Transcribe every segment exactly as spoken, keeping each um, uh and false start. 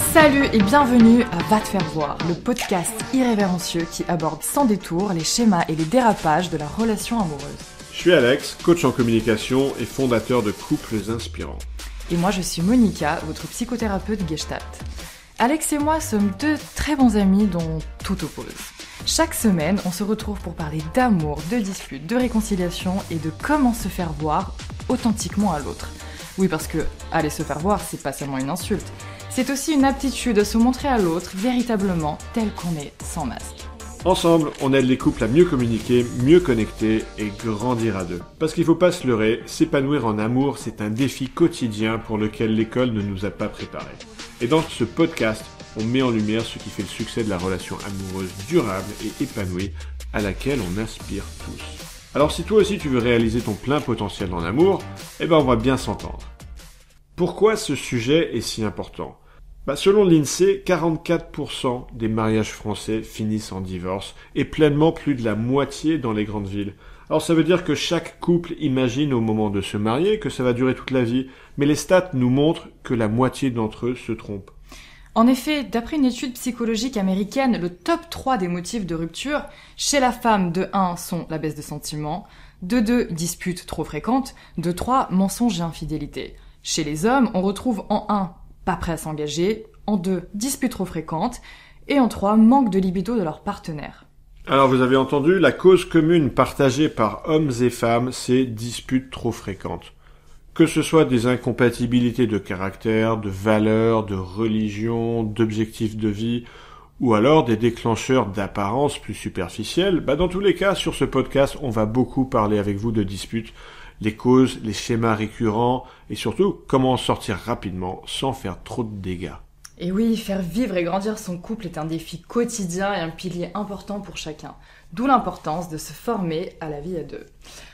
Salut et bienvenue à Va te faire voir, le podcast irrévérencieux qui aborde sans détour les schémas et les dérapages de la relation amoureuse. Je suis Alex, coach en communication et fondateur de Couples Inspirants. Et moi je suis Monica, votre psychothérapeute Gestalt. Alex et moi sommes deux très bons amis dont tout oppose. Chaque semaine, on se retrouve pour parler d'amour, de disputes, de réconciliation et de comment se faire voir authentiquement à l'autre. Oui, parce que aller se faire voir, c'est pas seulement une insulte. C'est aussi une aptitude à se montrer à l'autre véritablement tel qu'on est, sans masque. Ensemble, on aide les couples à mieux communiquer, mieux connecter et grandir à deux. Parce qu'il faut pas se leurrer, s'épanouir en amour, c'est un défi quotidien pour lequel l'école ne nous a pas préparés. Et dans ce podcast, on met en lumière ce qui fait le succès de la relation amoureuse durable et épanouie à laquelle on aspire tous. Alors si toi aussi tu veux réaliser ton plein potentiel en amour, eh ben on va bien s'entendre. Pourquoi ce sujet est si important ? Bah, selon l'INSEE, quarante-quatre pour cent des mariages français finissent en divorce et pleinement plus de la moitié dans les grandes villes. Alors ça veut dire que chaque couple imagine au moment de se marier que ça va durer toute la vie, mais les stats nous montrent que la moitié d'entre eux se trompent. En effet, d'après une étude psychologique américaine, le top trois des motifs de rupture chez la femme de un sont la baisse de sentiments, de deux disputes trop fréquentes, de trois mensonges et infidélité. Chez les hommes, on retrouve en un pas prêt à s'engager, en deux disputes trop fréquentes, et en trois manque de libido de leur partenaire. Alors vous avez entendu, la cause commune partagée par hommes et femmes, c'est disputes trop fréquentes. Que ce soit des incompatibilités de caractère, de valeurs, de religion, d'objectifs de vie, ou alors des déclencheurs d'apparence plus superficielles, bah dans tous les cas, sur ce podcast, on va beaucoup parler avec vous de disputes, les causes, les schémas récurrents, et surtout, comment en sortir rapidement sans faire trop de dégâts. Et oui, faire vivre et grandir son couple est un défi quotidien et un pilier important pour chacun. D'où l'importance de se former à la vie à deux.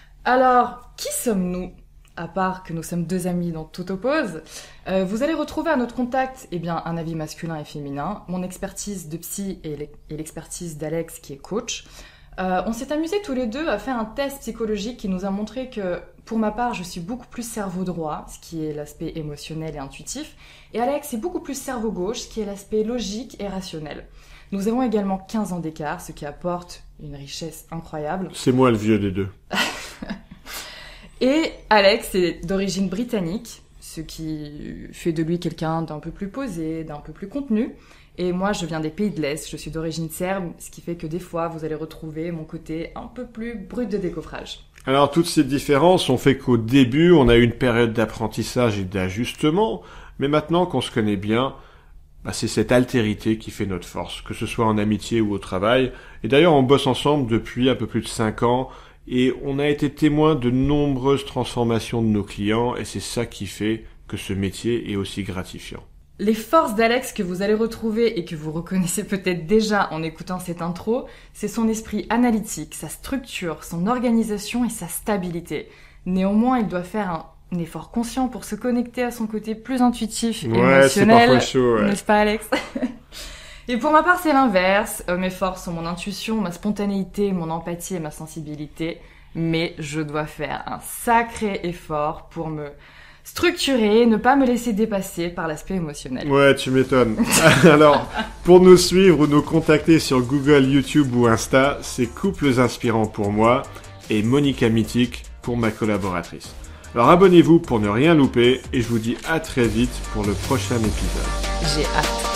Alors, qui sommes-nous ? À part que nous sommes deux amis dont tout oppose, euh, vous allez retrouver à notre contact eh bien, un avis masculin et féminin, mon expertise de psy et l'expertise d'Alex qui est coach. Euh, on s'est amusés tous les deux à faire un test psychologique qui nous a montré que, pour ma part, je suis beaucoup plus cerveau droit, ce qui est l'aspect émotionnel et intuitif, et Alex est beaucoup plus cerveau gauche, ce qui est l'aspect logique et rationnel. Nous avons également quinze ans d'écart, ce qui apporte une richesse incroyable. C'est moi le vieux des deux. Et Alex est d'origine britannique, ce qui fait de lui quelqu'un d'un peu plus posé, d'un peu plus contenu. Et moi, je viens des pays de l'Est, je suis d'origine serbe, ce qui fait que des fois, vous allez retrouver mon côté un peu plus brut de décoffrage. Alors, toutes ces différences ont fait qu'au début, on a eu une période d'apprentissage et d'ajustement, mais maintenant qu'on se connaît bien, bah, c'est cette altérité qui fait notre force, que ce soit en amitié ou au travail. Et d'ailleurs, on bosse ensemble depuis un peu plus de cinq ans, et on a été témoin de nombreuses transformations de nos clients, et c'est ça qui fait que ce métier est aussi gratifiant. Les forces d'Alex que vous allez retrouver et que vous reconnaissez peut-être déjà en écoutant cette intro, c'est son esprit analytique, sa structure, son organisation et sa stabilité. Néanmoins, il doit faire un effort conscient pour se connecter à son côté plus intuitif et ouais, émotionnel. C'est parfois chaud, ouais. N'est-ce pas, Alex? Et pour ma part, c'est l'inverse. Euh, mes forces sont mon intuition, ma spontanéité, mon empathie et ma sensibilité. Mais je dois faire un sacré effort pour me structurer, ne pas me laisser dépasser par l'aspect émotionnel. Ouais, tu m'étonnes. Alors, pour nous suivre ou nous contacter sur Google, YouTube ou Insta, c'est Couples Inspirants pour moi et Monica Mythique pour ma collaboratrice. Alors abonnez-vous pour ne rien louper et je vous dis à très vite pour le prochain épisode. J'ai hâte.